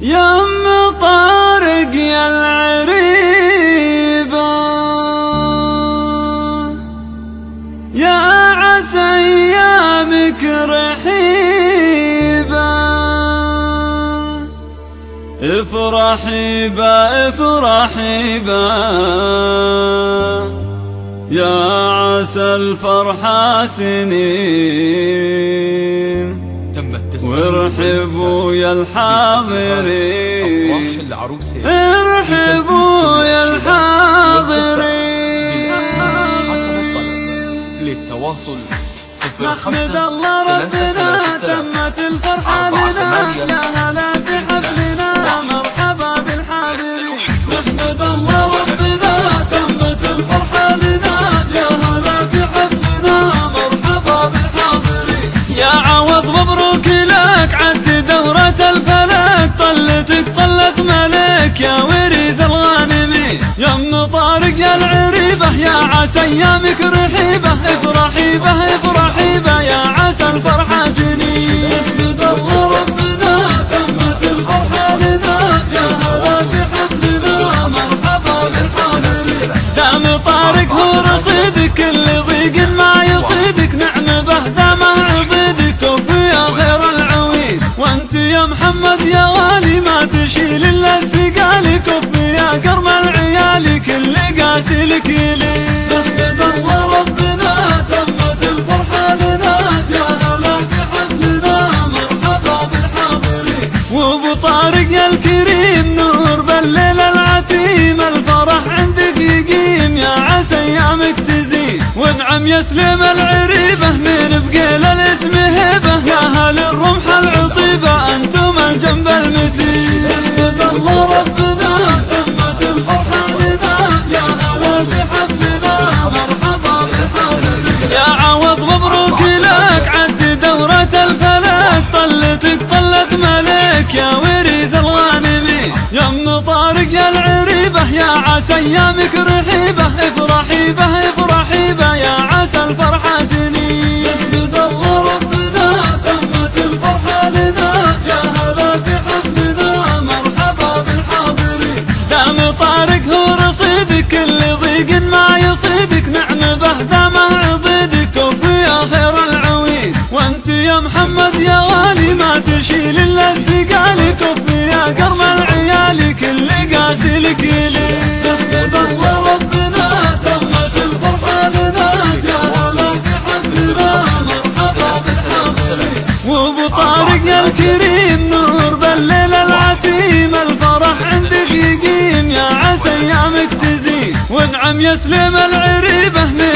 يا ام طارق يا العريبة، يا عسى ايامك رحيبة، افرحي با افرحي با، يا عسى الفرحة سنين، وارحبوا يا الحاضرين، ارحبوا يا الحاضرين. للتواصل نحمد الله ربنا تمت الفرحة لنا، يا هلا في حفلنا مرحبا بالحاضرين. نحمد الله ربنا تمت الفرحة لنا، يا هلا في حفلنا مرحبا بالحاضرين. يا عوض مبروك لك عد دورة الفلك، طلتك طلت ملك يا وريث الغانمين. يا ام طارق يا العريبة، يا عسى ايامك رحيبة، افرحي به افرحي به، يا عسى الفرحة سنين. نحمد الله ربنا تمت الفرحة لنا، يا هلا بحفلنا مرحبا بالحاضرين. دام طارق هو رصيدك، كل ضيق ما يصيدك، نعم به دام عضيدك، وفي خير العويد. وانت يا محمد يا غالي ما تشيل الا الثقال، كفي يا كرم العيال كل قاسي لك يلي. نحمد الله ربنا تمت الفرحة لنا، يا هلا بحفلنا مرحبا بالحاضرين. وابو طارق يا الكريم نور بالليل العتيم، الفرح عندك يقيم، يا عسى ايامك تزين. وانعم يسلم العريبة من بقيل الاسم هبة، يا اهل الرمح العطيبة انتم الجنب المتين. نحمد الله ربنا تمت الفرحة لنا، يا هلا بحفلنا مرحبا بالحاضرين. يا عوض مبروك لك عد دورة الفلك، طلتك طلت ملك يا وريث الغانمين. يا ام طارق يا العريبة، يا عسى ايامك رحيبة، افرحي به افرحي به، يا عسى الفرحة سنين. نحمد الله ربنا تمت الفرحة لنا، يا هلا بحفلنا مرحبا بالحاضرين. دام طارق هو رصيدك، كل ضيق ما يصيدك، نعم به دام عضيدك، وفي خير العويد. وانت يا محمد يا غالي ما تشيل الا الثقال، كفي يا كرم العيال كل قاسي لك يلي. نحمد الله ربنا تمت الفرحة لنا، يا هلا بحفلنا مرحبا بالحاضرين. وابو طارق يا الكريم نور بالليل العتيم، الفرح عندك يقيم، يا عسى ايامك تزين. وانعم يسلم العريبة